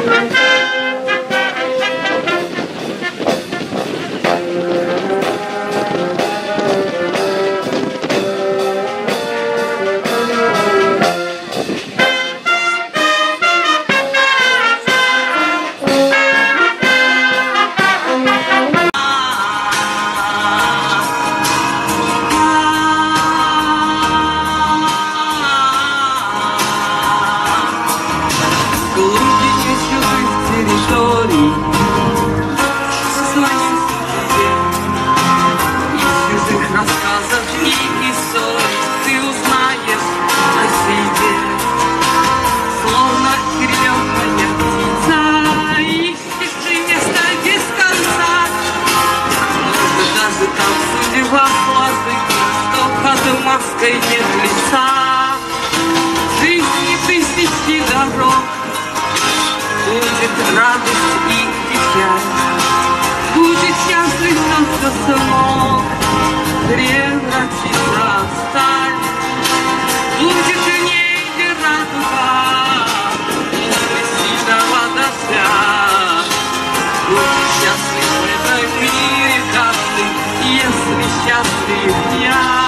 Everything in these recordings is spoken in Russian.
маской нет лица. Жизни тысячи дорог, будет радость и печаль. Будет счастлив тот, кто смог превратиться в сталь. Будет в ней радуга после сильного дождя. Будет счастлив в этом мире каждый, если счастлив я.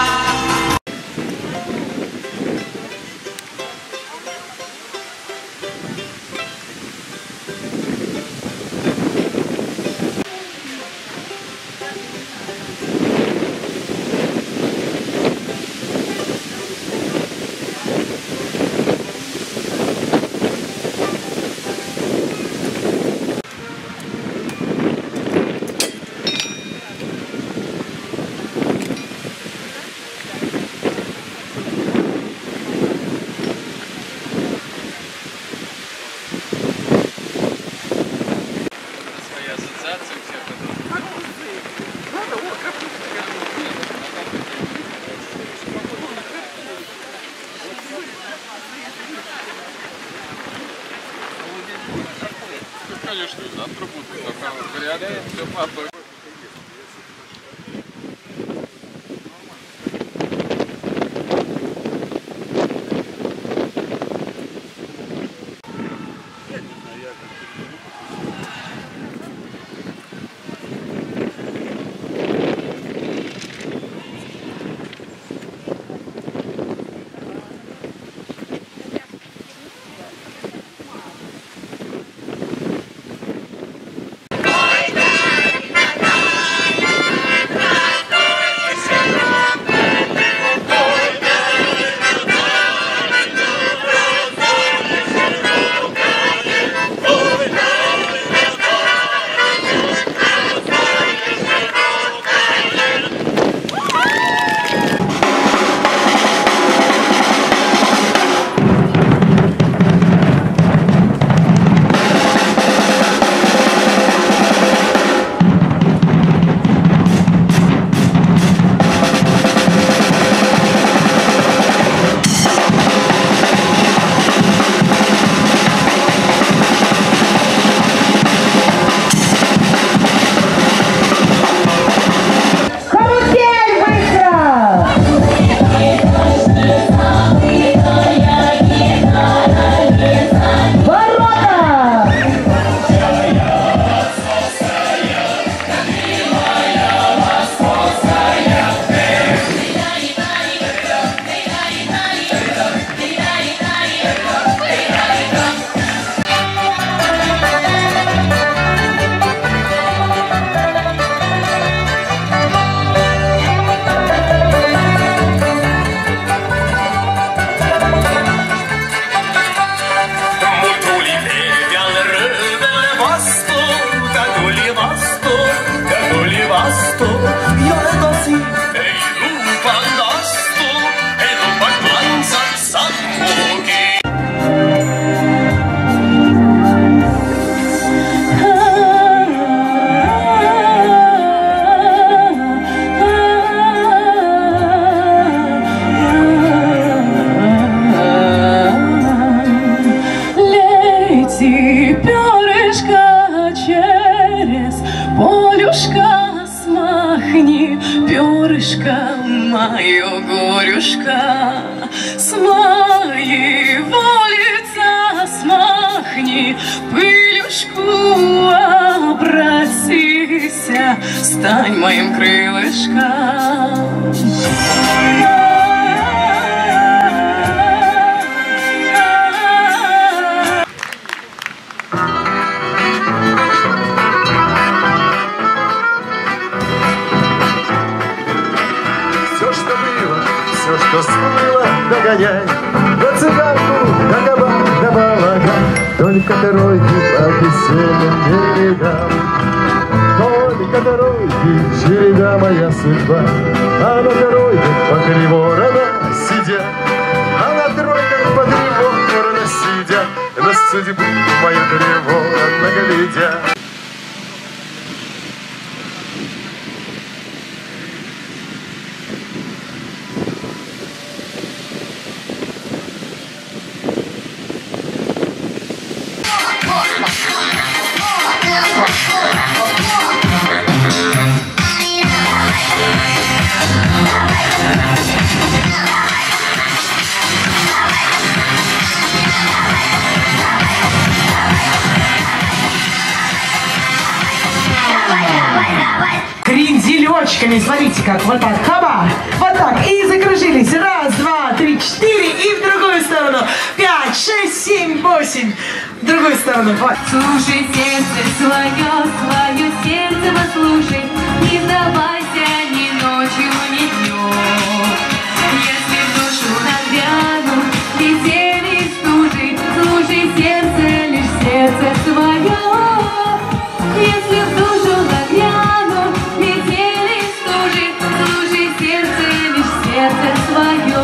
Конечно, завтра будет порядок, все по одной. Перышко мое горюшка, с моего лица смахни пыль. крылышку обратися, стань моим крылышком. Все, что было, все, что смыло, догоняй, на цыганку, на кабан, на балаган. Только дороги по веселым берегам, только дороги, череда моя судьба. А на дорогах по три ворона сидят, а на дорогах по три ворона сидят, на судьбу мою три ворона глядят. Кренделечками, смотрите как, вот так, хаба, вот так, и закружились, раз, два, три, четыре, и в другую сторону, 5, 6, 7, 8, в другую сторону, вот. Слушай сердце свое, свое сердце послушай, не сдавайся ни ночью, ни днем. Если в душу нагрянут метели и стужи, слушай сердце, лишь сердце свое. Если в душу нагрянут метели и стужи, слушай сердце, лишь сердце свое.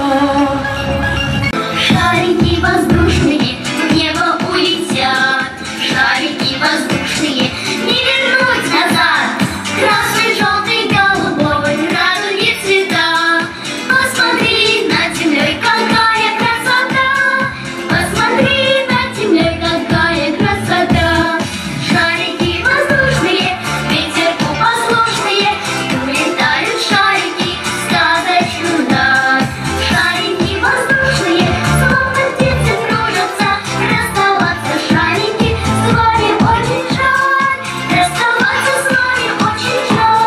Шарики воздушные в небо улетят, шарики воздушные не вернуть назад. Красный, желтый, голубой, радуги цвета. Посмотри над землей, какая красота. Посмотри над землей, какая красота. Шарики воздушные, ветерку послушные, улетают шарики, сказочную даль. Шарики воздушные, словно птицы кружатся, расставаться шарики с вами очень жаль, расставаться с вами очень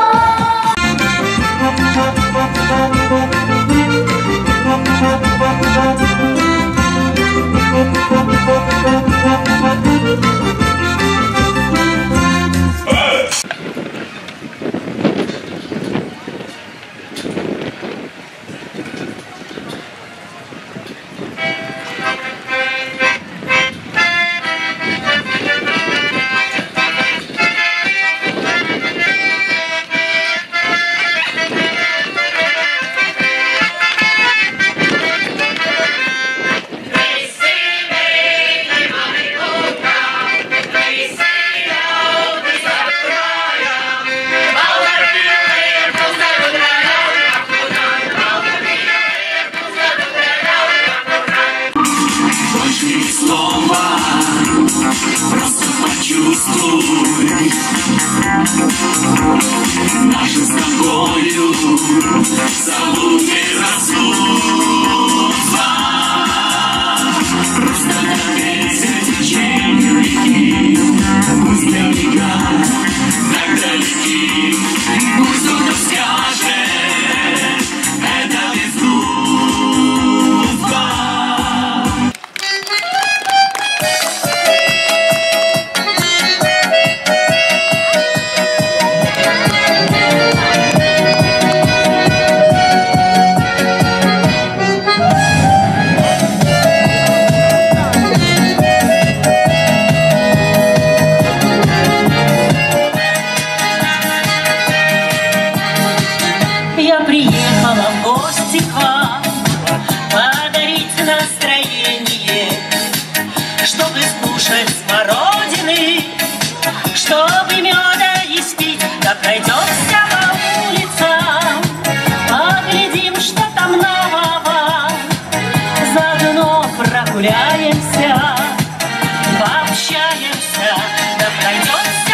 Наши с тобою зовут безрассудство. Просто доверься течению реки, пусть берега так далеки, пусть кто-то скажет, это безумство. Я приехала в гости к вам подарить настроение, чтобы скушать смородины, чтобы меда испить, да пройдемся по улицам, поглядим, что там нового, заодно прогуляемся, пообщаемся, да пройдемся